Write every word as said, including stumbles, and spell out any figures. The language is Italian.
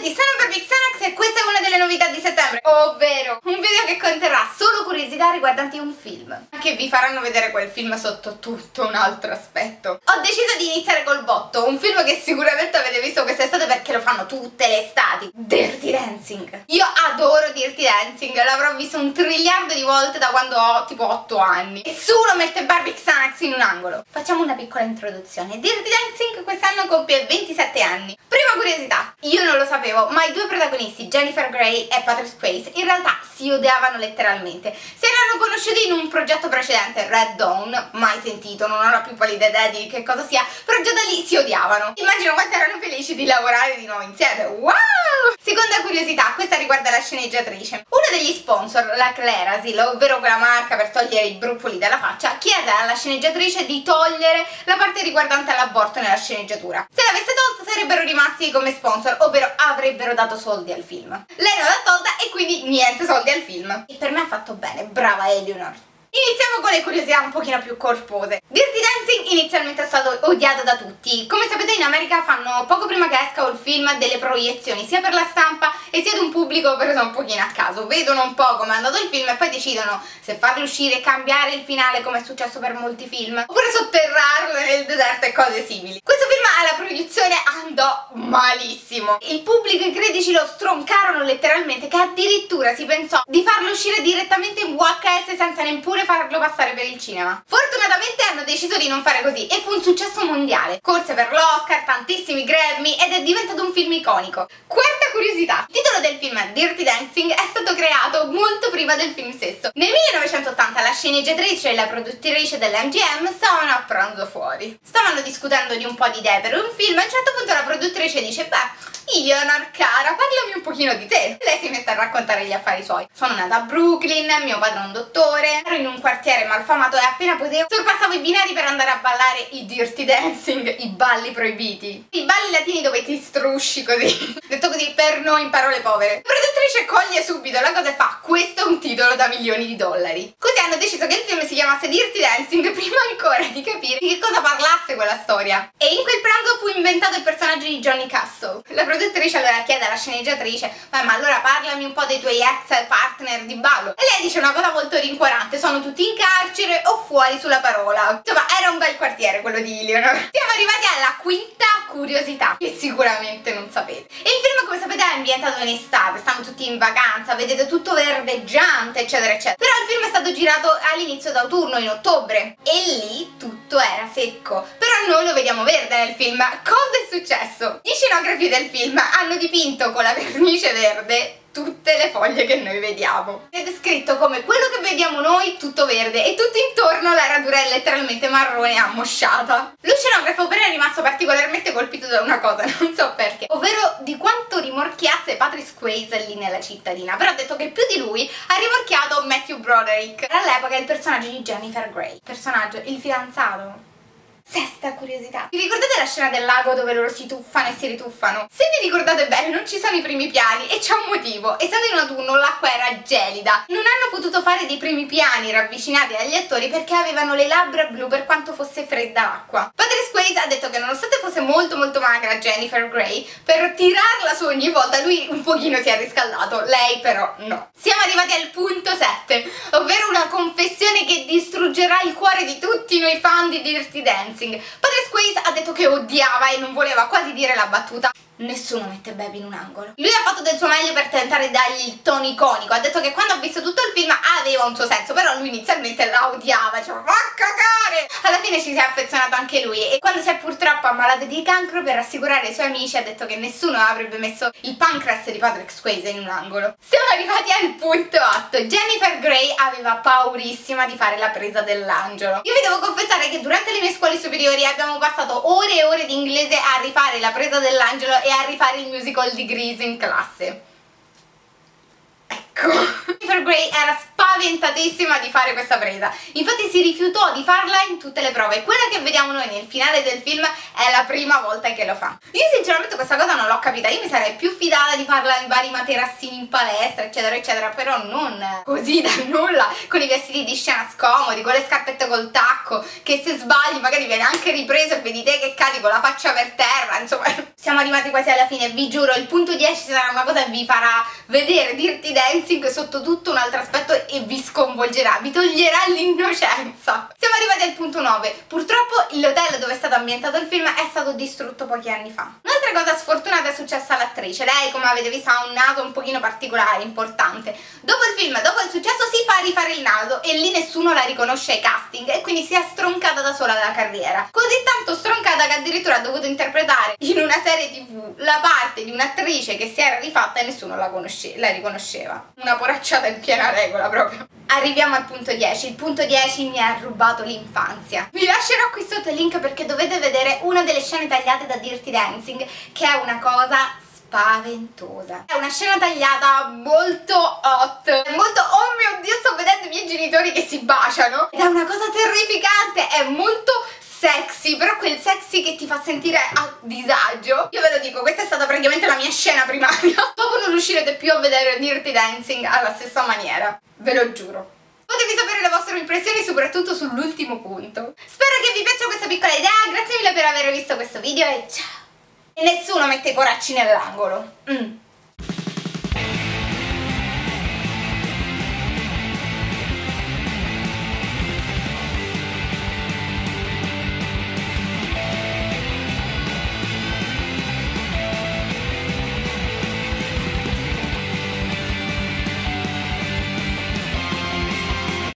tutti, sono Barbie Xanax e questa è una delle novità di settembre, ovvero un video che conterrà solo curiosità riguardanti un film, che vi faranno vedere quel film sotto tutto un altro aspetto. Ho deciso di iniziare col botto, un film che sicuramente avete visto quest'estate perché lo fanno tutte le estati, Dirty Dancing. Io adoro Dirty Dancing, l'avrò visto un triliardo di volte da quando ho tipo otto anni. Nessuno mette Barbie Xanax in un angolo. Facciamo una piccola introduzione. Dirty Dancing quest'anno compie ventisette anni. Prima curiosità, io non lo sapevo, ma i due protagonisti, Jennifer Grey e Patrick Swayze, in realtà si odiavano letteralmente. Si erano conosciuti in un progetto precedente, Red Dawn, mai sentito, non ho la più pallida idea di che cosa sia, però già da lì si odiavano. Immagino quanto erano felici di lavorare di nuovo insieme. Wow! Seconda curiosità, questa riguarda la sceneggiatrice. Uno degli sponsor, la Clerasil, ovvero quella marca per togliere i brufoli dalla faccia, chiese alla sceneggiatrice di togliere la parte riguardante all'aborto nella sceneggiatura. Se l'avesse tolta sarebbero rimasti come sponsor, ovvero avrebbero dato soldi al film. Lei non l'ha tolta e quindi niente soldi al film. E per me ha fatto bene, brava Eleanor. Iniziamo con le curiosità un pochino più corpose. Dirty Dancing inizialmente è stato odiato da tutti. Come sapete in America fanno poco prima che esca il film delle proiezioni sia per la stampa e sia ad un pubblico preso un pochino a caso. Vedono un po' come è andato il film e poi decidono se farlo uscire e cambiare il finale come è successo per molti film oppure sotterrarlo nel deserto e cose simili. Questo film alla produzione andò malissimo. Il pubblico e i critici lo stroncarono letteralmente, che addirittura si pensò di farlo uscire direttamente in V H S senza neppure farlo passare per il cinema. Fortunatamente hanno deciso di non fare così e fu un successo mondiale. Corse per l'Oscar, tantissimi Grammy ed è diventato un film iconico. Quarta curiosità, il titolo del film Dirty Dancing è stato creato molto prima del film stesso. Nel millenovecentottanta la sceneggiatrice e la produttrice dell'M G M stavano a pranzo fuori. Stavano discutendo di un po' di idee per un film e a un certo punto la produttrice dice: beh, Eleanor cara, parlami un pochino di te. Lei si mette a raccontare gli affari suoi. Sono nata a Brooklyn, mio padre è un dottore, ero in un quartiere malfamato e appena potevo sorpassavo i binari per andare a ballare i Dirty Dancing, i balli proibiti, i balli latini dove ti strusci così, detto così per noi in parole povere. La produttrice coglie subito la cosa e fa: questo è un titolo da milioni di dollari. Così hanno deciso che il film si chiamasse Dirty Dancing prima ancora di capire di che cosa parlasse quella storia. E in quel pranzo fu inventato il personaggio di Johnny Castle. La produttrice allora chiede alla sceneggiatrice: ma, ma allora parlami un po' dei tuoi ex partner di ballo. E lei dice una cosa molto rincuorante: sono tutti in carcere o fuori sulla parola. Insomma, era un bel quartiere quello di Eleanor. Siamo arrivati alla quinta curiosità, che sicuramente non sapete. E il film, come sapete, è ambientato in estate, stiamo tutti in vacanza, vedete tutto verdeggiante, eccetera, eccetera. Però il film è stato girato all'inizio d'autunno, in ottobre, e lì tutto era secco. Però noi lo vediamo verde nel film. Cosa è successo? Gli scenografi del film hanno dipinto con la vernice verde tutte le foglie che noi vediamo ed è scritto come quello che vediamo noi tutto verde e tutto intorno la radura è letteralmente marrone ammosciata. Lo scenografo però è rimasto particolarmente colpito da una cosa, non so perché, ovvero di quanto rimorchiasse Patrick Swayze lì nella cittadina. Però ha detto che più di lui ha rimorchiato Matthew Broderick, all'epoca il personaggio di Jennifer Grey, personaggio, il fidanzato. Sesta curiosità. Vi ricordate la scena del lago dove loro si tuffano e si rituffano? Se vi ricordate bene non ci sono i primi piani e c'è un motivo. Essendo in autunno l'acqua era gelida, non hanno potuto fare dei primi piani ravvicinati agli attori perché avevano le labbra blu per quanto fosse fredda l'acqua. Patrick Swayze ha detto che nonostante fosse molto molto magra Jennifer Grey, per tirarla su ogni volta lui un pochino si è riscaldato, lei però no. Siamo arrivati al punto sette, ovvero una confessione che distruggerà il cuore di tutti noi fan di Dirty Dancing. Patrick Swayze ha detto che odiava e non voleva quasi dire la battuta: nessuno mette Baby in un angolo. Lui ha fatto del suo meglio per tentare di dargli il tono iconico. Ha detto che quando ha visto tutto il film aveva un suo senso, però lui inizialmente la odiava, diceva va a cagare. Alla fine ci si è affezionato anche lui e quando si è purtroppo ammalato di cancro, per rassicurare i suoi amici ha detto che nessuno avrebbe messo il pancreas di Patrick Swayze in un angolo. Siamo arrivati al punto otto. Jennifer Grey aveva paurissima di fare la presa dell'angelo. Io vi devo confessare che durante le mie scuole superiori abbiamo passato ore e ore di inglese a rifare la presa dell'angelo e a rifare il musical di Grease in classe. Ecco. Jennifer Grey era spaventatissima di fare questa presa, infatti si rifiutò di farla in tutte le prove. Quella che vediamo noi nel finale del film è la prima volta che lo fa. Io sinceramente questa cosa non l'ho capita, io mi sarei più fidata di farla in vari materassini in palestra eccetera eccetera, però non così da nulla, con i vestiti di scena scomodi, con le scarpette col tacco, che se sbagli magari viene anche ripreso e vedi te che cadi con la faccia per terra, insomma. Siamo arrivati quasi alla fine, vi giuro, il punto dieci sarà una cosa che vi farà vedere Dirty Dancing sotto tutto un altro aspetto e vi sconvolgerà, vi toglierà l'innocenza. Siamo arrivati al punto nove, purtroppo l'hotel dove è stato ambientato il film è stato distrutto pochi anni fa. Un'altra cosa sfortunata è successa all'attrice, lei come avete visto ha un naso un pochino particolare, importante. Dopo il film, dopo il successo si fa rifare il naso e lì nessuno la riconosce ai casting e quindi si è stroncata da sola dalla carriera, così tanto stroncata che addirittura ha dovuto interpretare in una serie tv la parte di un'attrice che si era rifatta e nessuno la, conosce la riconosceva. Una poracciata in piena regola proprio. Arriviamo al punto dieci, il punto dieci mi ha rubato l'infanzia. Vi lascerò qui sotto il link perché dovete vedere una delle scene tagliate da Dirty Dancing, che è una cosa spaventosa. È una scena tagliata molto hot, molto oh mio Dio sto vedendo i miei genitori che si baciano, ed è una cosa terrificante, è molto sexy, però quel sexy che ti fa sentire a disagio. Io ve lo dico, questa è stata praticamente la mia scena primaria. Dopo non riuscirete più a vedere Dirty Dancing alla stessa maniera, ve lo giuro. Fatemi sapere le vostre impressioni soprattutto sull'ultimo punto. Spero che vi piaccia questa piccola idea, grazie mille per aver visto questo video e ciao! E nessuno mette i poracci nell'angolo. Mm.